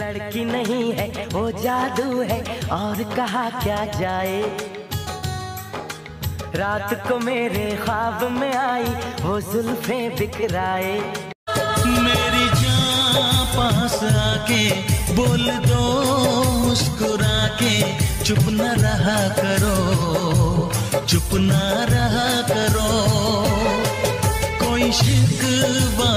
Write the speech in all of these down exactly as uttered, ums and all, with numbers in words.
लड़की नहीं है वो जादू है और कहा क्या जाए। रात को मेरे ख्वाब में आई वो जुल्फे बिखराए। मेरी जान पास आके बोल दो मुस्कुरा के, चुप न रहा करो, चुप न रहा करो, कोई शिकवा।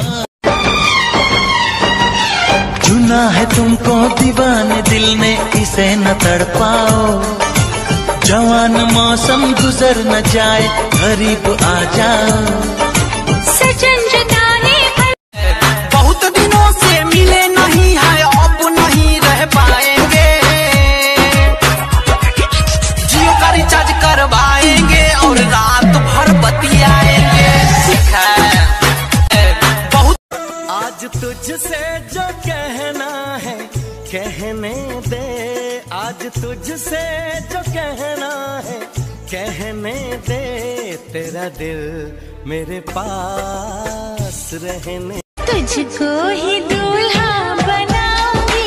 चुना है तुमको दीवाने दिल ने, इसे न तड़पाओ। जवान मौसम गुजर न जाए, करीब आ जाओ। सजन जुदाई बहुत दिनों से मिले नहीं है, अब नहीं रह पाएंगे। जियो का रिचार्ज करवाएंगे और रात भर बतियाएंगे। बहुत आज तुझसे जो कहना है कहने दे, आज तुझसे जो कहना है कहने दे। तेरा दिल मेरे पास रहने, तुझको ही दूल्हा बनाऊंगी,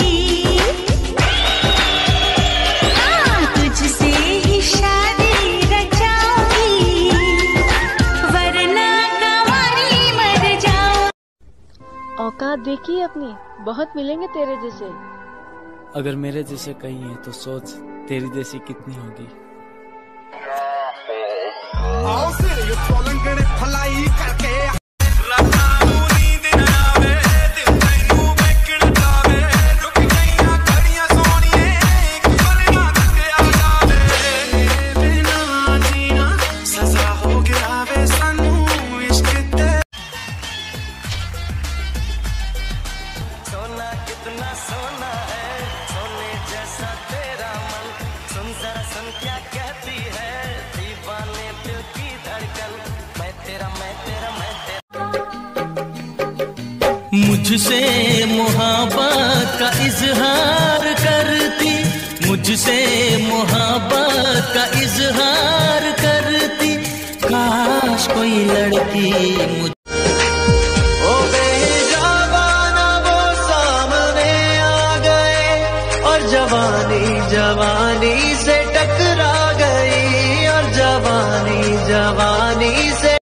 हाँ तुझसे ही शादी रचाऊंगी, वरना कंवारी मर जाऊं। औकात देखी अपनी, बहुत मिलेंगे तेरे जैसे। अगर मेरे जैसे कहीं है तो सोच तेरी जैसी कितनी होगी। फलाई करके सोना कितना सोना है, सोने जैसा तेरा मन। सुन जरा सुन क्या कहती है दीवाने दिल की धड़कन। मैं तेरा मैं तेरा मैं तेरा। मुझसे मोहब्बत का इजहार करती, मुझसे मोहब्बत का इजहार करती, काश कोई लड़की मुझ जवानी जवानी से टकरा गई, और जवानी जवानी से